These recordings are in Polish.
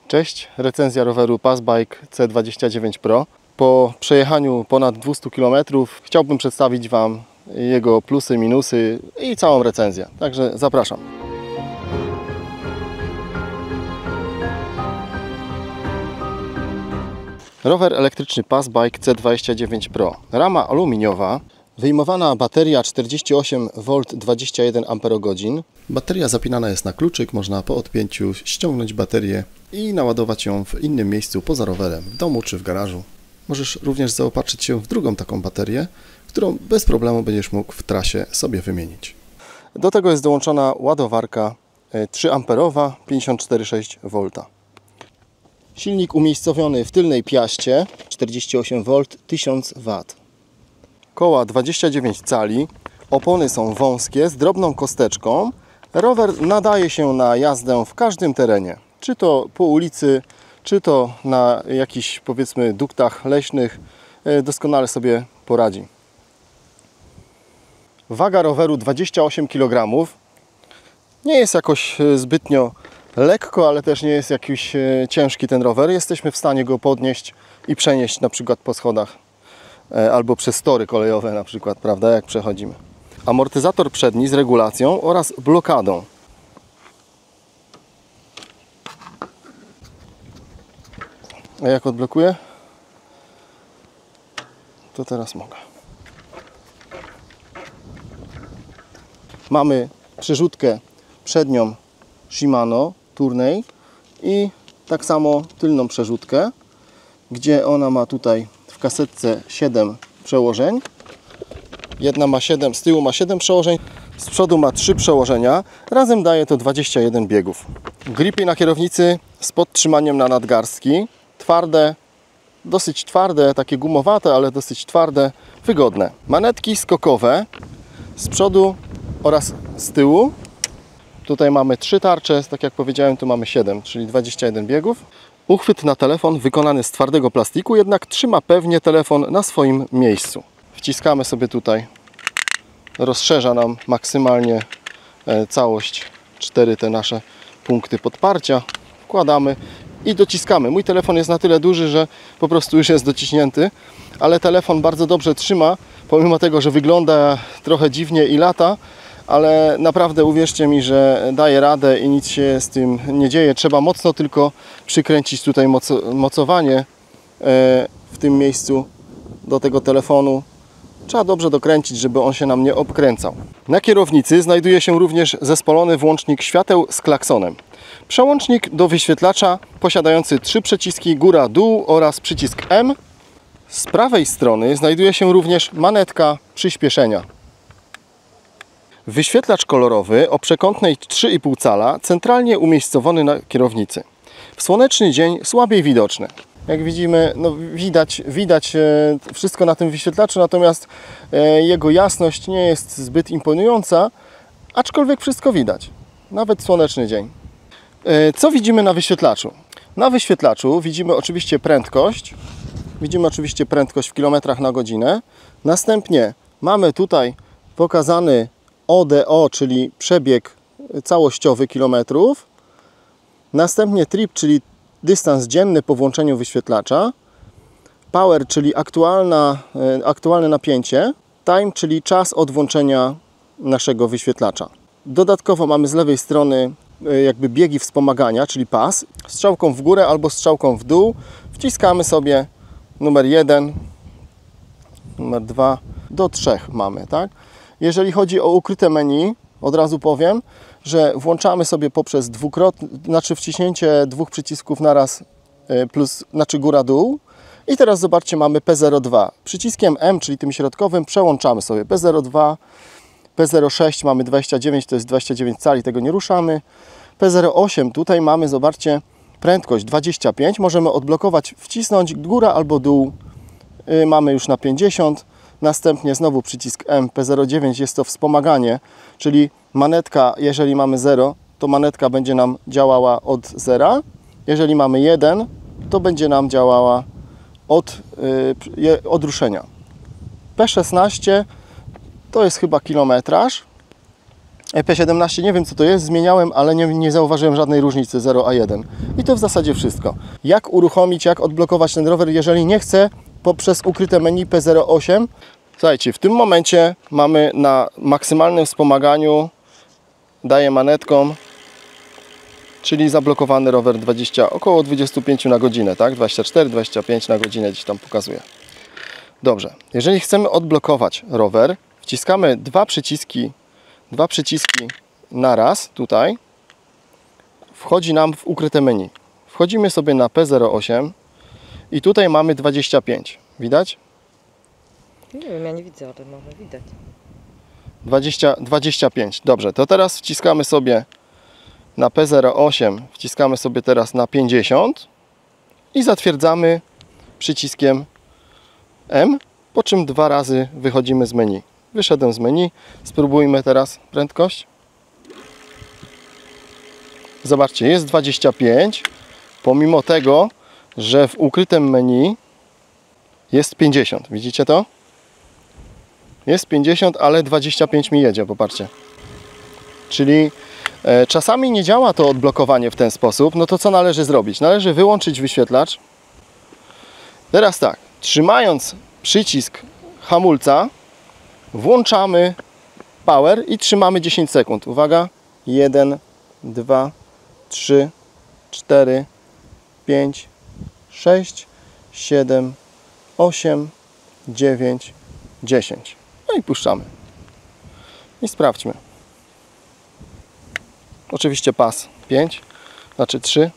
Cześć, recenzja roweru Passbike C29 Pro. Po przejechaniu ponad 200 km chciałbym przedstawić Wam jego plusy, minusy i całą recenzję. Także zapraszam. Rower elektryczny Passbike C29 Pro. Rama aluminiowa. Wyjmowana bateria 48V 21 Ah. Bateria zapinana jest na kluczyk, można po odpięciu ściągnąć baterię i naładować ją w innym miejscu poza rowerem, w domu czy w garażu. Możesz również zaopatrzyć się w drugą taką baterię, którą bez problemu będziesz mógł w trasie sobie wymienić. Do tego jest dołączona ładowarka 3 Ah 54,6V. Silnik umiejscowiony w tylnej piaście 48V 1000W. Koła 29 cali, opony są wąskie z drobną kosteczką. Rower nadaje się na jazdę w każdym terenie, czy to po ulicy, czy to na jakichś, powiedzmy, duktach leśnych. Doskonale sobie poradzi. Waga roweru 28 kg. Nie jest jakoś zbytnio lekko, ale też nie jest jakiś ciężki ten rower. Jesteśmy w stanie go podnieść i przenieść na przykład po schodach albo przez tory kolejowe na przykład, prawda, jak przechodzimy. Amortyzator przedni z regulacją oraz blokadą. A jak odblokuję? To teraz mogę. Mamy przerzutkę przednią Shimano Tourney i tak samo tylną przerzutkę, gdzie ona ma tutaj w kasetce 7 przełożeń. Jedna ma 7, z tyłu ma 7 przełożeń, z przodu ma 3 przełożenia. Razem daje to 21 biegów. Gripy na kierownicy z podtrzymaniem na nadgarstki. Twarde, dosyć twarde, takie gumowate, ale dosyć twarde, wygodne. Manetki skokowe z przodu oraz z tyłu. Tutaj mamy 3 tarcze, tak jak powiedziałem, tu mamy 7, czyli 21 biegów. Uchwyt na telefon wykonany z twardego plastiku, jednak trzyma pewnie telefon na swoim miejscu. Wciskamy sobie tutaj, rozszerza nam maksymalnie całość, 4 te nasze punkty podparcia. Wkładamy i dociskamy. Mój telefon jest na tyle duży, że po prostu już jest dociśnięty, ale telefon bardzo dobrze trzyma, pomimo tego, że wygląda trochę dziwnie i lata, ale naprawdę uwierzcie mi, że daje radę i nic się z tym nie dzieje. Trzeba mocno tylko przykręcić tutaj mocowanie w tym miejscu do tego telefonu. Trzeba dobrze dokręcić, żeby on się nam nie obkręcał. Na kierownicy znajduje się również zespolony włącznik świateł z klaksonem. Przełącznik do wyświetlacza posiadający 3 przyciski góra-dół oraz przycisk M. Z prawej strony znajduje się również manetka przyspieszenia. Wyświetlacz kolorowy o przekątnej 3,5 cala, centralnie umiejscowiony na kierownicy. W słoneczny dzień słabiej widoczny. Jak widzimy, no widać wszystko na tym wyświetlaczu, natomiast jego jasność nie jest zbyt imponująca, aczkolwiek wszystko widać, nawet słoneczny dzień. Co widzimy na wyświetlaczu? Na wyświetlaczu widzimy oczywiście prędkość. Widzimy oczywiście prędkość w kilometrach na godzinę. Następnie mamy tutaj pokazany ODO, czyli przebieg całościowy kilometrów. Następnie trip, czyli dystans dzienny po włączeniu wyświetlacza. Power, czyli aktualne napięcie. Time, czyli czas od włączenia naszego wyświetlacza. Dodatkowo mamy z lewej strony jakby biegi wspomagania, czyli pas. Strzałką w górę albo strzałką w dół wciskamy sobie numer 1, numer 2 do 3 mamy, tak? Jeżeli chodzi o ukryte menu, od razu powiem, że włączamy sobie poprzez wciśnięcie 2 przycisków naraz, plus, znaczy góra-dół. I teraz zobaczcie, mamy P02. Przyciskiem M, czyli tym środkowym, przełączamy sobie P02, P06 mamy 29, to jest 29 cali, tego nie ruszamy. P08, tutaj mamy, zobaczcie, prędkość 25, możemy odblokować, wcisnąć góra albo dół, mamy już na 50. Następnie znowu przycisk M, P09 jest to wspomaganie, czyli manetka, jeżeli mamy 0, to manetka będzie nam działała od 0. Jeżeli mamy 1, to będzie nam działała od ruszenia. P16 to jest chyba kilometraż. EP17, nie wiem co to jest, zmieniałem, ale nie zauważyłem żadnej różnicy 0 a 1. I to w zasadzie wszystko. Jak uruchomić, jak odblokować ten rower, jeżeli nie chcę poprzez ukryte menu P08. Słuchajcie, w tym momencie mamy na maksymalnym wspomaganiu, daję manetką, czyli zablokowany rower około 25 na godzinę, tak? 24-25 na godzinę gdzieś tam pokazuje. Dobrze, jeżeli chcemy odblokować rower, wciskamy dwa przyciski na raz tutaj, wchodzi nam w ukryte menu. Wchodzimy sobie na P08 i tutaj mamy 25. Widać? Nie wiem, ja nie widzę, ale może widać. 25. Dobrze, to teraz wciskamy sobie na P08, wciskamy sobie teraz na 50 i zatwierdzamy przyciskiem M, po czym 2 razy wychodzimy z menu. Wyszedłem z menu, spróbujmy teraz prędkość. Zobaczcie, jest 25, pomimo tego, że w ukrytym menu jest 50. Widzicie to? Jest 50, ale 25 mi jedzie, popatrzcie. Czyli czasami nie działa to odblokowanie w ten sposób. No to co należy zrobić? Należy wyłączyć wyświetlacz. Teraz tak, trzymając przycisk hamulca, włączamy power i trzymamy 10 sekund. Uwaga, 1, 2, 3, 4, 5, 6, 7, 8, 9, 10. No i puszczamy. I sprawdźmy. Oczywiście pas 5, znaczy 3.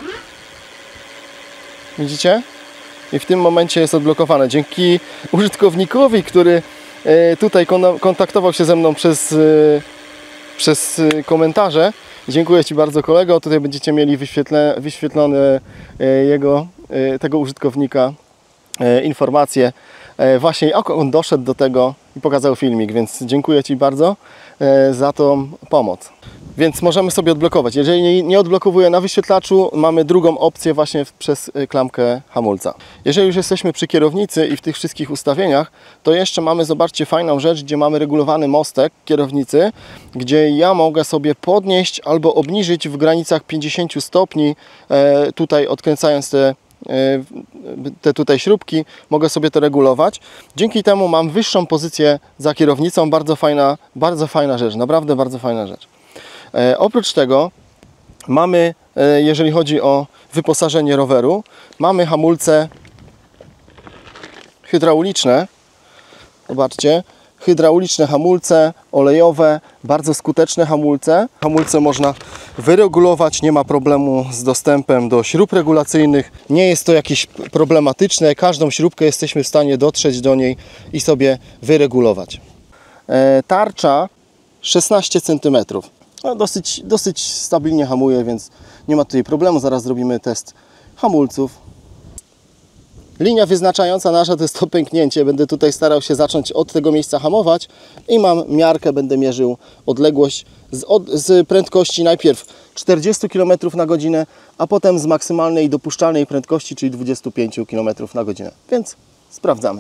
Widzicie? I w tym momencie jest odblokowane. Dzięki użytkownikowi, który tutaj kontaktował się ze mną przez komentarze. Dziękuję Ci bardzo, kolego. Tutaj będziecie mieli wyświetlone tego użytkownika informacje. Właśnie jak on doszedł do tego i pokazał filmik, więc dziękuję Ci bardzo za tą pomoc. Więc możemy sobie odblokować. Jeżeli nie odblokowuję na wyświetlaczu, mamy drugą opcję właśnie przez klamkę hamulca. Jeżeli już jesteśmy przy kierownicy i w tych wszystkich ustawieniach, to jeszcze mamy, zobaczcie, fajną rzecz, gdzie mamy regulowany mostek kierownicy, gdzie ja mogę sobie podnieść albo obniżyć w granicach 50 stopni, tutaj odkręcając te tutaj śrubki, mogę sobie to regulować. Dzięki temu mam wyższą pozycję za kierownicą. Bardzo fajna rzecz, naprawdę bardzo fajna rzecz. Oprócz tego mamy, jeżeli chodzi o wyposażenie roweru, mamy hamulce hydrauliczne. Zobaczcie, hydrauliczne hamulce, olejowe, bardzo skuteczne hamulce. Hamulce można wyregulować, nie ma problemu z dostępem do śrub regulacyjnych. Nie jest to jakieś problematyczne, każdą śrubkę jesteśmy w stanie dotrzeć do niej i sobie wyregulować. Tarcza 16 cm. No, dosyć stabilnie hamuje, więc nie ma tutaj problemu. Zaraz zrobimy test hamulców. Linia wyznaczająca nasza to jest to pęknięcie. Będę tutaj starał się zacząć od tego miejsca hamować i mam miarkę, będę mierzył odległość z prędkości najpierw 40 km na godzinę, a potem z maksymalnej dopuszczalnej prędkości, czyli 25 km na godzinę. Więc sprawdzamy.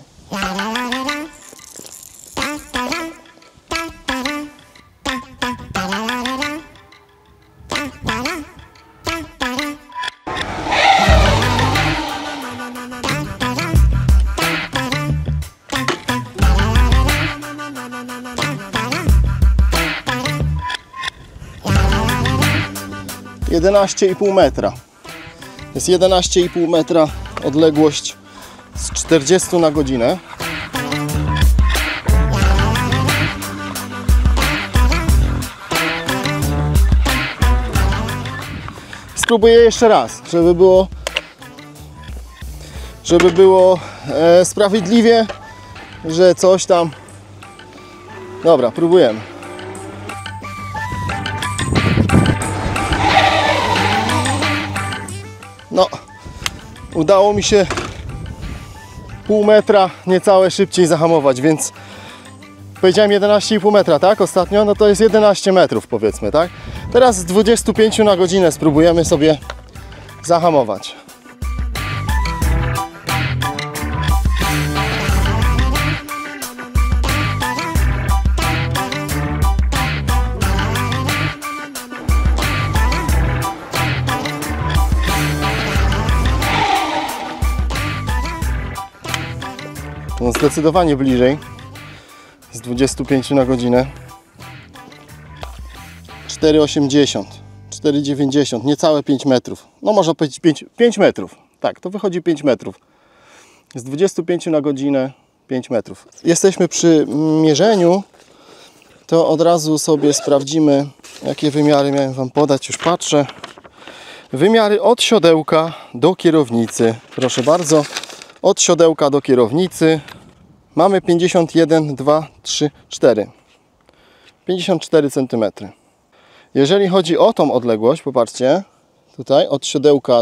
,5 metra. Jest 11,5 metra odległość z 40 na godzinę. Spróbuję jeszcze raz, żeby było sprawiedliwie, że coś tam. Dobra, próbujemy. No, udało mi się pół metra niecałe szybciej zahamować, więc powiedziałem 11,5 metra, tak? Ostatnio, no to jest 11 metrów, powiedzmy, tak? Teraz z 25 na godzinę spróbujemy sobie zahamować. No zdecydowanie bliżej. Z 25 na godzinę. 4,80, 4,90, niecałe 5 metrów. No można powiedzieć 5 metrów. Tak, to wychodzi 5 metrów. Z 25 na godzinę 5 metrów. Jesteśmy przy mierzeniu. To od razu sobie sprawdzimy, jakie wymiary miałem Wam podać. Już patrzę. Wymiary od siodełka do kierownicy. Proszę bardzo. Od siodełka do kierownicy mamy 51, 2, 3, 4. 54 cm. Jeżeli chodzi o tą odległość, popatrzcie, tutaj od siodełka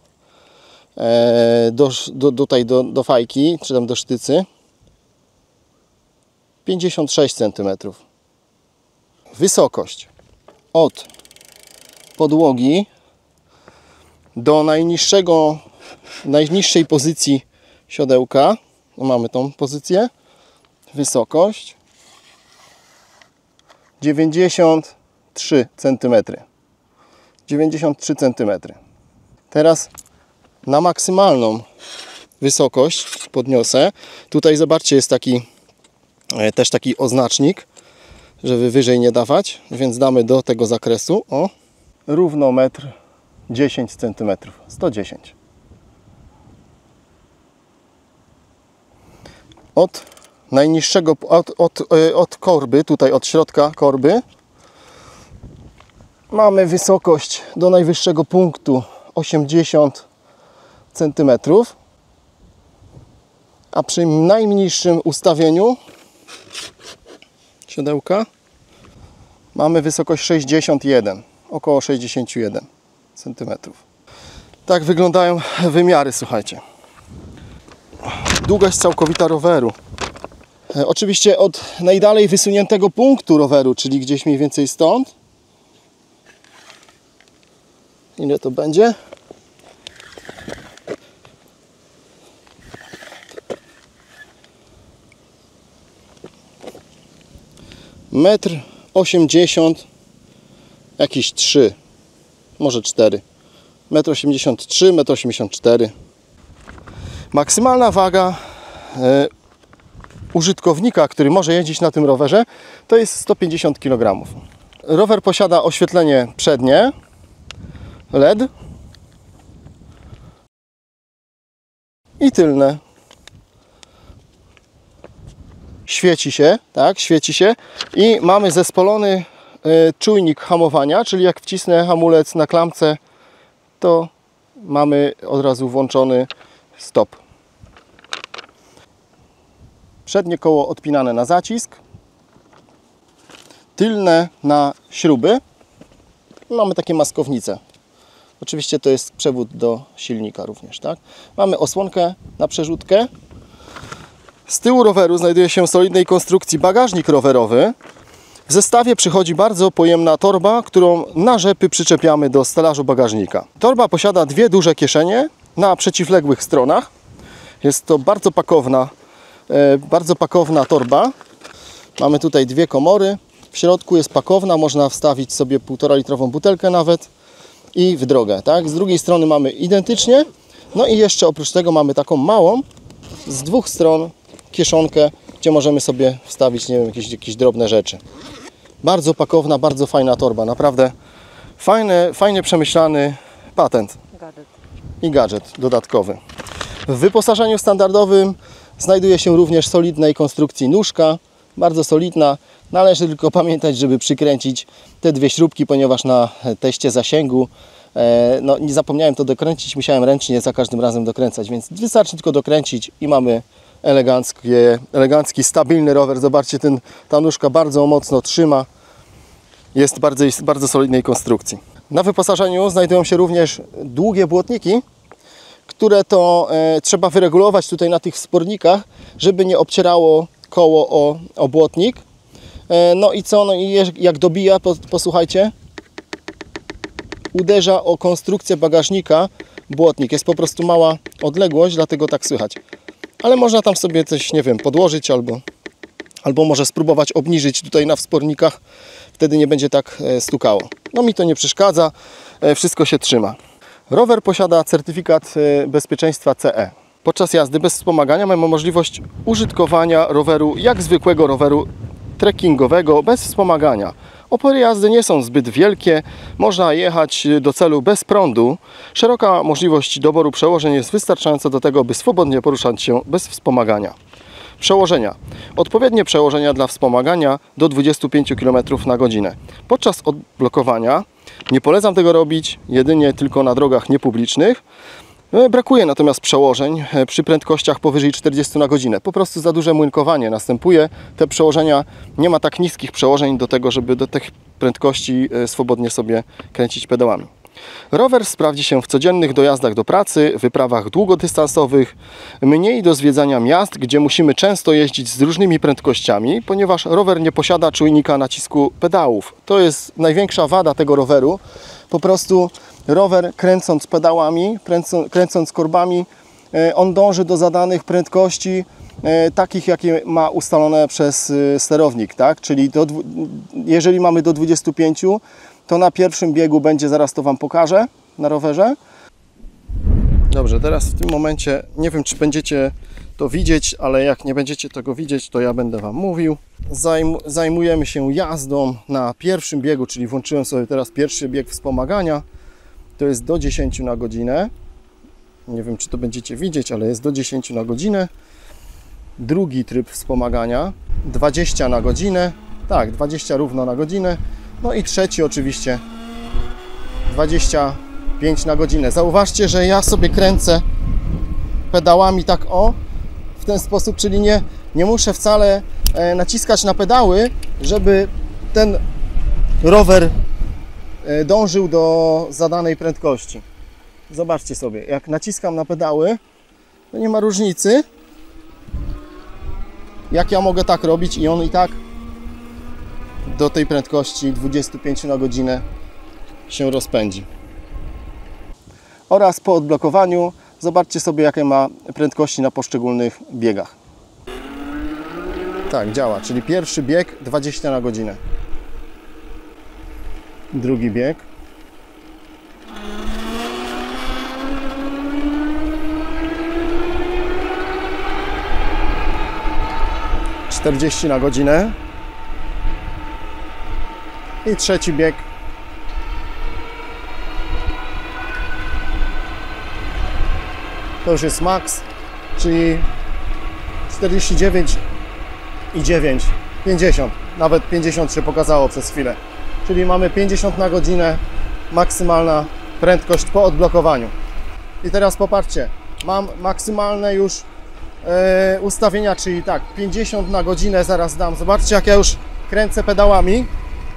do fajki, czy tam do sztycy, 56 cm. Wysokość od podłogi do najniższej pozycji siodełka, no mamy tą pozycję, wysokość 93 cm. 93 cm. Teraz na maksymalną wysokość podniosę. Tutaj zobaczcie, jest też taki oznacznik, żeby wyżej nie dawać, więc damy do tego zakresu równo 1,10 cm. 110. Od najniższego, od korby, tutaj od środka korby, mamy wysokość do najwyższego punktu 80 cm, a przy najmniejszym ustawieniu siodełka mamy wysokość 61, około 61 cm. Tak wyglądają wymiary, słuchajcie. Długość całkowita roweru. Oczywiście od najdalej wysuniętego punktu roweru, czyli gdzieś mniej więcej stąd. Ile to będzie? Metr 80, jakieś 3, może 4. Metr 83, metr 84. Maksymalna waga użytkownika, który może jeździć na tym rowerze, to jest 150 kg. Rower posiada oświetlenie przednie, LED i tylne. Świeci się, tak, świeci się i mamy zespolony czujnik hamowania, czyli jak wcisnę hamulec na klamce, to mamy od razu włączony stop. Przednie koło odpinane na zacisk, tylne na śruby. Mamy takie maskownice. Oczywiście to jest przewód do silnika również, tak? Mamy osłonkę na przerzutkę. Z tyłu roweru znajduje się solidnej konstrukcji bagażnik rowerowy. W zestawie przychodzi bardzo pojemna torba, którą na rzepy przyczepiamy do stelażu bagażnika. Torba posiada dwie duże kieszenie na przeciwległych stronach. Jest to bardzo pakowna torba. Mamy tutaj dwie komory. W środku jest pakowna, można wstawić sobie 1,5 litrową butelkę nawet i w drogę, tak? Z drugiej strony mamy identycznie. No i jeszcze oprócz tego mamy taką małą, z dwóch stron kieszonkę, gdzie możemy sobie wstawić, nie wiem, jakieś drobne rzeczy. Bardzo pakowna, bardzo fajna torba. Naprawdę fajnie przemyślany patent. I gadżet dodatkowy. W wyposażeniu standardowym znajduje się również solidnej konstrukcji nóżka. Bardzo solidna. Należy tylko pamiętać, żeby przykręcić te dwie śrubki, ponieważ na teście zasięgu no, nie zapomniałem to dokręcić, musiałem ręcznie za każdym razem dokręcać, więc wystarczy tylko dokręcić i mamy elegancki, stabilny rower. Zobaczcie, ta nóżka bardzo mocno trzyma. Jest bardzo solidnej konstrukcji. Na wyposażeniu znajdują się również długie błotniki, które to trzeba wyregulować tutaj na tych wspornikach, żeby nie obcierało koło o błotnik. No i co? No i jak dobija, posłuchajcie, uderza o konstrukcję bagażnika błotnik. Jest po prostu mała odległość, dlatego tak słychać. Ale można tam sobie coś, nie wiem, podłożyć albo może spróbować obniżyć tutaj na wspornikach. Wtedy nie będzie tak stukało. No mi to nie przeszkadza, wszystko się trzyma. Rower posiada certyfikat bezpieczeństwa CE. Podczas jazdy bez wspomagania mamy możliwość użytkowania roweru jak zwykłego roweru trekkingowego bez wspomagania. Opory jazdy nie są zbyt wielkie, można jechać do celu bez prądu. Szeroka możliwość doboru przełożeń jest wystarczająca do tego, by swobodnie poruszać się bez wspomagania. Przełożenia. Odpowiednie przełożenia dla wspomagania do 25 km na godzinę. Podczas odblokowania nie polecam tego robić jedynie tylko na drogach niepublicznych. Brakuje natomiast przełożeń przy prędkościach powyżej 40 na godzinę. Po prostu za duże młynkowanie następuje. Te przełożenia, nie ma tak niskich przełożeń do tego, żeby do tych prędkości swobodnie sobie kręcić pedałami. Rower sprawdzi się w codziennych dojazdach do pracy, wyprawach długodystansowych, mniej do zwiedzania miast, gdzie musimy często jeździć z różnymi prędkościami, ponieważ rower nie posiada czujnika nacisku pedałów. To jest największa wada tego roweru. Po prostu rower kręcąc pedałami, kręcąc korbami, on dąży do zadanych prędkości, takich jakie ma ustalone przez sterownik, tak? Czyli jeżeli mamy do 25, to na pierwszym biegu będzie, zaraz to Wam pokażę na rowerze. Dobrze, teraz w tym momencie, nie wiem czy będziecie to widzieć, ale jak nie będziecie tego widzieć, to ja będę Wam mówił. Zajmujemy się jazdą na pierwszym biegu, czyli włączyłem sobie teraz pierwszy bieg wspomagania. To jest do 10 na godzinę. Nie wiem czy to będziecie widzieć, ale jest do 10 na godzinę. Drugi tryb wspomagania 20 na godzinę. Tak, 20 równo na godzinę. No i trzeci oczywiście 25 na godzinę. Zauważcie, że ja sobie kręcę pedałami tak w ten sposób, czyli nie muszę wcale naciskać na pedały, żeby ten rower dążył do zadanej prędkości. Zobaczcie sobie, jak naciskam na pedały, to nie ma różnicy, jak ja mogę tak robić i on i tak do tej prędkości 25 na godzinę się rozpędzi. Oraz po odblokowaniu zobaczcie sobie, jakie ma prędkości na poszczególnych biegach. Tak, działa, czyli pierwszy bieg 20 na godzinę. Drugi bieg. ...40 na godzinę. I trzeci bieg. To już jest max, czyli 49,9, 50. Nawet 50 się pokazało przez chwilę. Czyli mamy 50 na godzinę, maksymalna prędkość po odblokowaniu. I teraz popatrzcie, mam maksymalne już ustawienia, czyli tak, 50 na godzinę zaraz dam. Zobaczcie, jak ja już kręcę pedałami.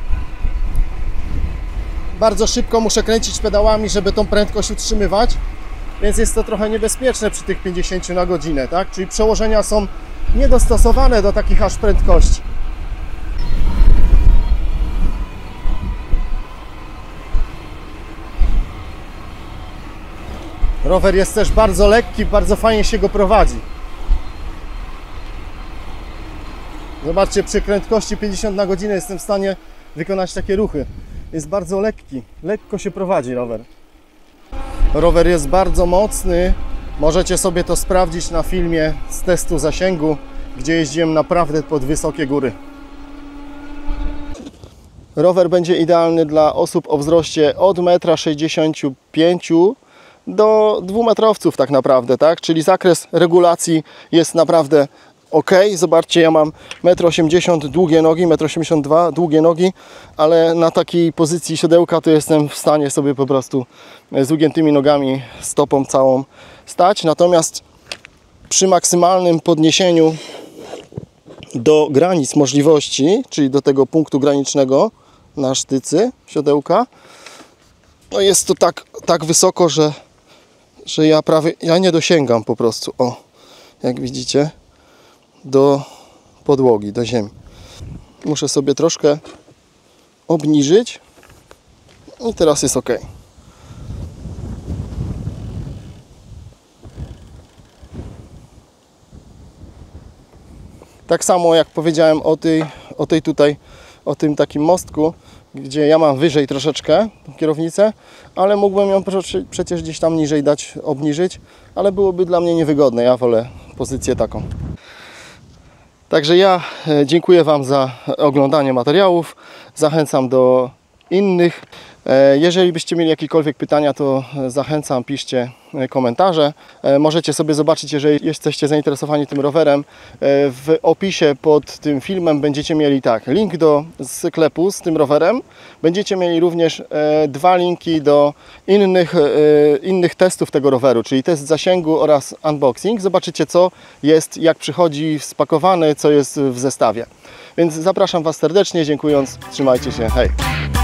Bardzo szybko muszę kręcić pedałami, żeby tą prędkość utrzymywać, więc jest to trochę niebezpieczne przy tych 50 na godzinę, tak? Czyli przełożenia są niedostosowane do takich aż prędkości. Rower jest też bardzo lekki, bardzo fajnie się go prowadzi. Zobaczcie, przy prędkości 50 na godzinę jestem w stanie wykonać takie ruchy. Jest bardzo lekki, lekko się prowadzi rower. Rower jest bardzo mocny. Możecie sobie to sprawdzić na filmie z testu zasięgu, gdzie jeździłem naprawdę pod wysokie góry. Rower będzie idealny dla osób o wzroście od 1,65 m do 2-metrowców tak naprawdę, tak? Czyli zakres regulacji jest naprawdę ok. Zobaczcie, ja mam 1,80 m długie nogi, 1,82 m długie nogi, ale na takiej pozycji siodełka to jestem w stanie sobie po prostu z ugiętymi nogami, stopą całą stać. Natomiast przy maksymalnym podniesieniu do granic możliwości, czyli do tego punktu granicznego na sztycy siodełka, no jest to tak wysoko, że ja nie dosięgam po prostu, jak widzicie, do podłogi, do ziemi. Muszę sobie troszkę obniżyć i teraz jest ok. Tak samo jak powiedziałem o tym takim mostku, gdzie ja mam wyżej troszeczkę kierownicę, ale mógłbym ją przecież gdzieś tam niżej dać, obniżyć, ale byłoby dla mnie niewygodne. Ja wolę pozycję taką. Także ja dziękuję Wam za oglądanie materiałów. Zachęcam do innych. Jeżeli byście mieli jakiekolwiek pytania, to zachęcam, piszcie komentarze. Możecie sobie zobaczyć, jeżeli jesteście zainteresowani tym rowerem, w opisie pod tym filmem będziecie mieli link do sklepu z tym rowerem. Będziecie mieli również 2 linki do innych testów tego roweru, czyli test zasięgu oraz unboxing. Zobaczycie, co jest, jak przychodzi spakowany, co jest w zestawie. Więc zapraszam Was serdecznie, dziękując. Trzymajcie się, hej!